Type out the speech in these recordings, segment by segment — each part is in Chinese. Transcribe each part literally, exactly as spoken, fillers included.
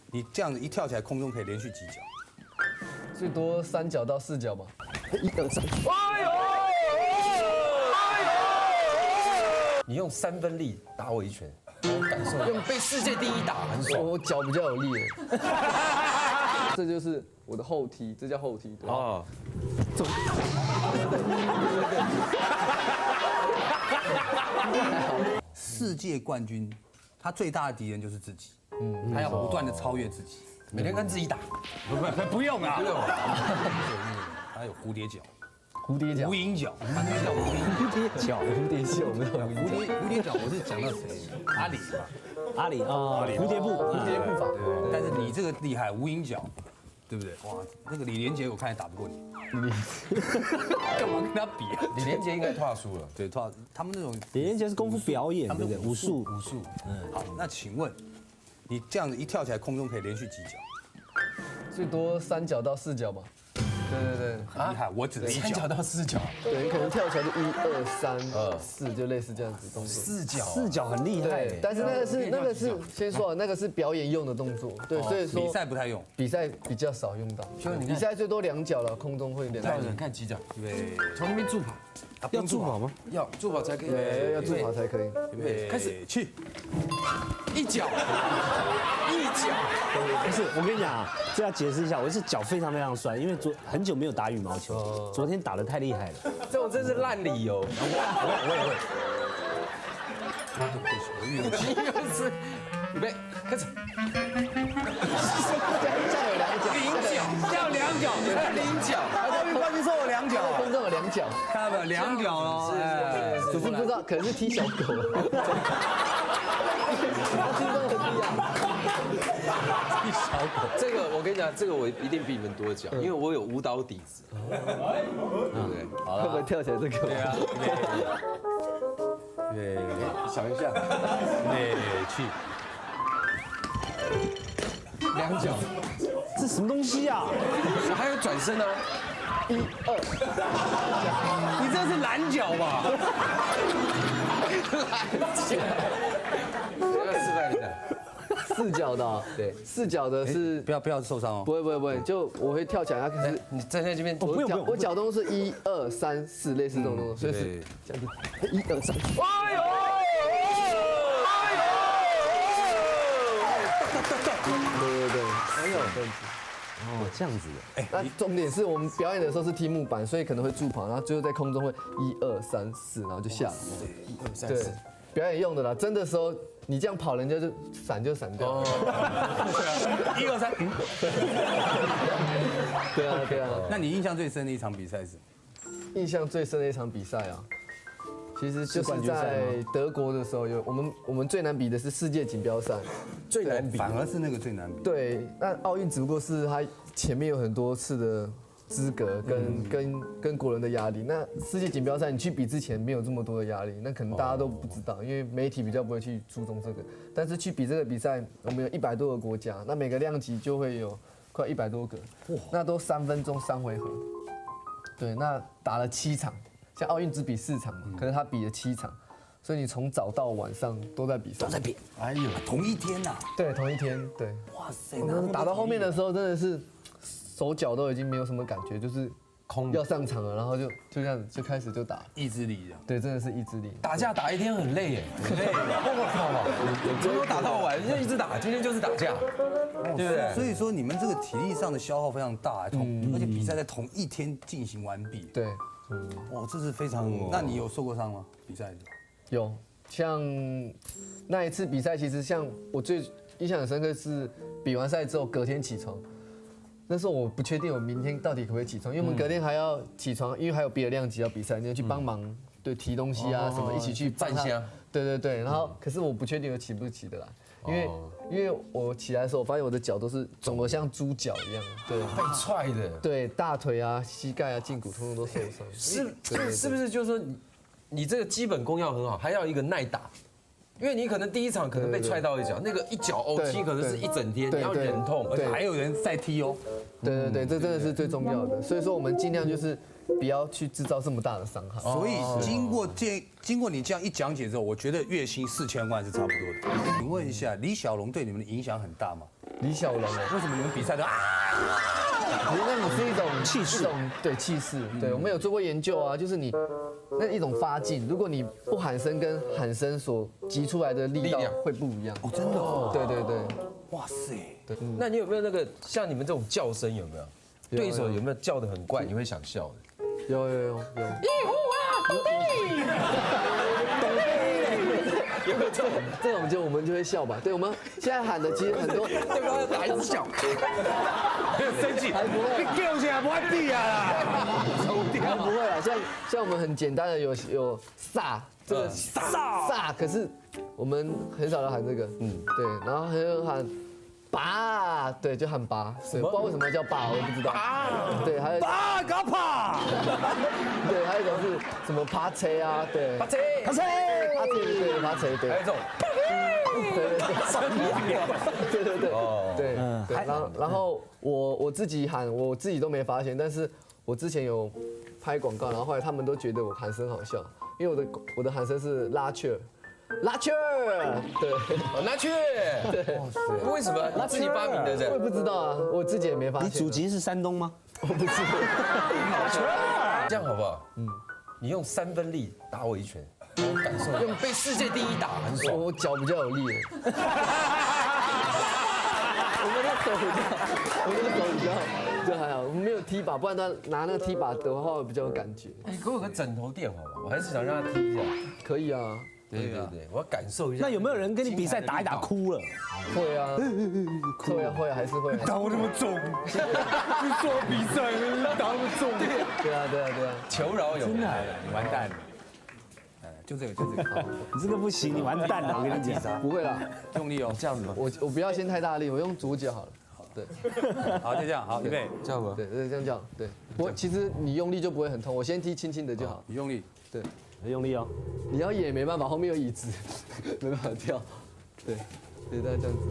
你这样子一跳起来，空中可以连续几脚？ 最多三脚到四脚吧。 一二三， 哎呦！哎呦！你用三分力打我一拳，我感受用被世界第一打很爽。 我脚比较有力耶。这就是我的后踢，这叫后踢。 哦。 走。 世界冠军，他最大的敌人就是自己。嗯，他要不断的超越自己， 每天跟自己打。 不不不用啊，不用。他有蝴蝶脚。 蝴蝶脚、 无影脚，他那叫蝴蝶脚、 蝴蝶袖，没有蝴蝶蝴蝶脚，我是讲到谁？阿里吧， 阿里啊，蝴蝶步， 蝴蝶步法。 但是你这个厉害，无影脚，对不对？哇，那个李连杰我看也打不过你，干嘛跟他比啊？ 李连杰应该跨输了， 对，他他们那种李连杰是功夫表演，对不对？武术， 武术。嗯，好，那请问你这样子一跳起来，空中可以连续几脚？ 最多三脚到四脚吧。 对对对， 很厉害！我只是一三脚到四脚， 对你可能跳起来就一二三四，就类似这样子动作。 四脚， 四脚很厉害。 对，但是那个是那个是先说啊，那个是表演用的动作。对，所以说比赛不太用， 比赛比较少用到。比赛最多两脚了，空中会两。 跳人看几脚？ 对， 从那边助跑， 要助跑吗？ 要助跑才可以。 对，要助跑才可以。 预备，开始去。 一脚，一脚。 不是，我跟你讲啊，这要解释一下，我是脚非常非常酸，因为昨很久没有打羽毛球，昨天打得太厉害了。 这种真是烂理由。 我我也会。我运气。 又是，预备，开始。 这样有两脚， 零脚，要两脚，零脚。 奥运冠军说我两脚， 空中有两脚， 看到没有？两脚哦， 只是不知道，可能是踢小狗。他听到很低啊。 一小狗， 这个我跟你讲，这个我一定比你们多讲，因为我有舞蹈底子，对不对？ 好了，会不会跳起来这个？ 对啊，对， 想一下， 对，去， 两脚， 这什么东西啊？ 还有转身呢， 一二， 你这是蓝脚吧？ 要示范一下。 四脚的， 对， 四脚的是不要不要受伤哦。 不会不会不会，就我会跳起来，它可是你站在这边， 我脚我脚动是一二三四，类似这种动作，所以是这样子，一二三， 哎呦，哎呦， 对对对，还有这样子。 哦，这样子的。 那重点是我们表演的时候是踢木板，所以可能会助跑，然后最后在空中会一二三四，然后就下来。 一二三对四，， 表演用的啦，真的时候你这样跑，人家就闪就闪掉。 一二三， 对啊对啊。 那你印象最深的一场比赛是？ 印象最深的一场比赛啊，其实就是在德国的时候，有我们我们最难比的是世界锦标赛。 最难比， 反而是那个最难比。 对，那奥运只不过是他前面有很多次的资格跟跟跟国人的压力。那世界锦标赛你去比之前没有这么多的压力，那可能大家都不知道，因为媒体比较不会去注重这个。但是去比这个比赛，我们有一百多个国家，那每个量级就会有快一百多个，那都三分钟三回合。对，那打了七场，像奥运只比四场嘛，可是他比了七场。所以你从早到晚上都在比赛， 都在比。 哎呦，同一天呐！ 对，同一天，对。 哇塞， 我们打到后面的时候，真的是手脚都已经没有什么感觉，就是空要上场了，然后就就这样子就开始就打， 意志力这样。 对，真的是意志力。 打架打一天很累耶，很累。我靠，从头打到晚，就一直打，今天就是打架，对不对？ 所以说你们这个体力上的消耗非常大，同而且比赛在同一天进行完毕。 对， 哇，这是非常。那你有受过伤吗？比赛？ 有，像那一次比赛，其实像我最印象很深刻是比完赛之后隔天起床，那时候我不确定我明天到底可不可以起床，因为我们隔天还要起床，因为还有别的量级要比赛，你要去帮忙，对，提东西啊什么，一起去站箱。 对对对，然后可是我不确定我起不起得来，因为因为我起来的时候，我发现我的脚都是肿得像猪脚一样，对， 被踹的， 对，大腿啊、膝盖啊、胫骨通通都受伤， 是是是不是就是说你？你这个基本功要很好，还要一个耐打，因为你可能第一场可能被踹到一脚，那个一脚欧踢可能是一整天，你要忍痛，而且还有人在踢哦。 对对对，这真的是最重要的。所以说我们尽量就是不要去制造这么大的伤害。 所以经过这经过你这样一讲解之后，我觉得月薪四千万是差不多的。请问一下，李小龙对你们的影响很大吗？ 李小龙啊， 为什么你们比赛都啊？ 其实那种是一种气势一种对气势。对，我们有做过研究啊，就是你那一种发劲，如果你不喊声跟喊声所击出来的力道力量会不一样。 哦，真的哦。 对对对， 哇塞。 那你有没有那个像你们这种叫声有没有？ 有对手有没有叫得很怪，你会想笑的？ 有有有有。有没有这种这种就我们就会笑吧？对，我们现在喊的其实很多， 对方打一直笑， 生气， 还不会啊， 叫起来不会地啊啦。 还不会啊。像像我们很简单的有有煞这个煞煞，可是我们很少人喊这个，嗯，对，然后还有喊拔，对，就喊拔，对，不知道为什么叫拔，我也不知道。对，还有啊，搞跑！ 对，还有一种是什么爬车啊，对， 爬车， 爬车，爬车，对，爬车，对， 还有这种， 对对对，对对对， 哦对对，然后然后我我自己喊，我自己都没发现，但是我之前有拍广告，然后后来他们都觉得我喊声好笑，因为我的我的喊声是拉雀。拉雀，对， 拿去，对，为什么你自己发明的？ 我也不知道啊，我自己也没发现。 你祖籍是山东吗？ 我不是， 这样好不好？嗯，你用三分力打我一拳，然后感受用被世界第一打很爽。 我脚比较有力。我们的手比较，我们的手比较，就还好，我们没有踢把，不然他拿那个踢把的话，我比较有感觉。 你给我个枕头垫好不好？我还是想让他踢一下。 可以啊， 对对对，我要感受一下。 那有没有人跟你比赛打一打哭了？ 会啊，会啊，会啊，还是会。 打我那么重，你说我比赛打那么重， 对啊，对啊，对啊。 求饶有真的，你完蛋了。就这个，就这个， 你这个不行，你完蛋了，我跟你讲。 不会啦， 用力哦， 这样子吗？ 我我不要先太大力，我用左脚好了。对， 好，就这样，好，预备， 这样吗？ 对，对，这样叫，对。我其实你用力就不会很痛，我先踢轻轻的就好。 你用力， 对， 用力哦。 你要也没办法，后面有椅子，没办法跳。对，对，大概这样子。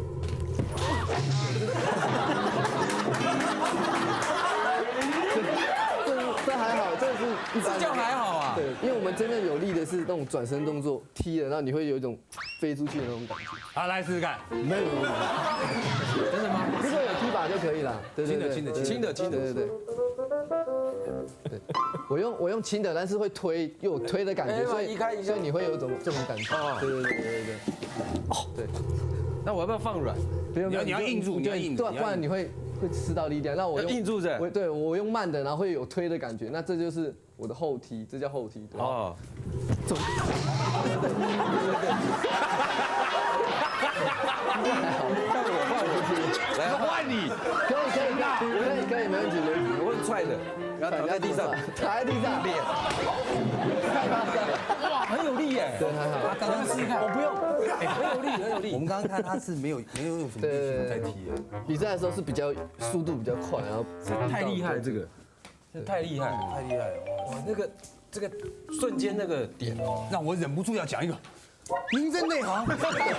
这这还好，这是一般。 这样还好啊。 对，因为我们真正有力的是那种转身动作，踢了，然后你会有一种飞出去的那种感觉。 好，来试试看。 没有， 真的吗？ 如果有踢把就可以了。对对对， 轻的轻的轻的对对对。对，我用我用轻的，但是会推，又有推的感觉，所以所以你会有一种这种感觉。对对对对对对。哦，对。 那我要不要放软？ 不用， 你要你要硬住，你要硬住， 对，不然你会会吃到力量。那我硬住着。 我对我用慢的，然后会有推的感觉，那这就是我的后踢，这叫后踢。 哦。 走。对对对。换我换我踢， 来换你。 可以可以可以可以，没问题没问题。 我会踹的，然后躺在地上， 躺在地上练。太夸张了， 哇，很有力耶。 对，还好。 刚刚试试看， 我不用，很有力，很有力。 我们刚刚看他是没有没有用什么力气在踢的。 比赛的时候是比较速度比较快，然后太厉害了，这个，这太厉害， 太厉害了！ 哇，那个这个瞬间那个点哦， 让我忍不住要讲一个。名侦内行，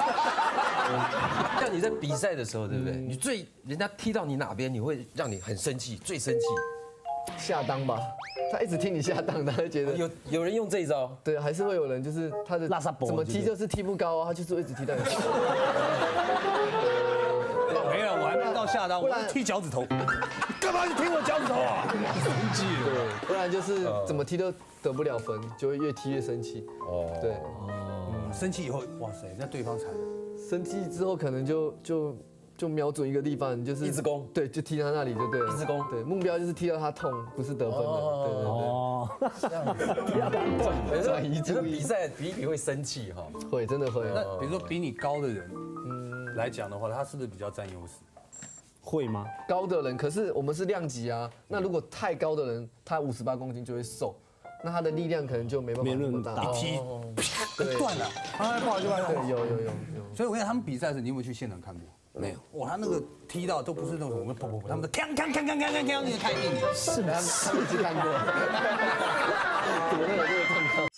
像你在比赛的时候，对不对？你最人家踢到你哪边，你会让你很生气，最生气。 下裆吧，他一直听你下裆，他会觉得有有人用这一招， 对，还是会有人就是他的拉萨博怎么踢就是踢不高啊，他就是会一直踢到你。 没了，我还没到下裆，我是踢脚趾头。干嘛你踢我脚趾头啊？生气了。 对，不然就是怎么踢都得不了分，就会越踢越生气。哦，对， 嗯，生气以后，哇塞，那对方惨了。 生气之后可能就就就瞄准一个地方，就是一直攻， 对，就踢他那里就对了。 一直攻， 对，目标就是踢到他痛，不是得分的。对对对。 哦， 这样子，踢到他痛，转移注意。比赛比一比会生气哈， 会真的会。 那比如说比你高的人，嗯，来讲的话，他是不是比较占优势？ 会吗？ 高的人，可是我们是量级啊。那如果太高的人，他五十八公斤就会瘦，那他的力量可能就没办法那么大。 一踢，啪，断了。啊，不好意思，不好意思。 对，有有有有。 所以我跟你讲，他们比赛的时候，你有没有去现场看过？ 没有。 哇，他那个踢到都不是那种我们砰砰砰，他们的锵锵锵锵锵锵锵，那个太硬了。 是吗？他们去看过。怎么会有这个状况？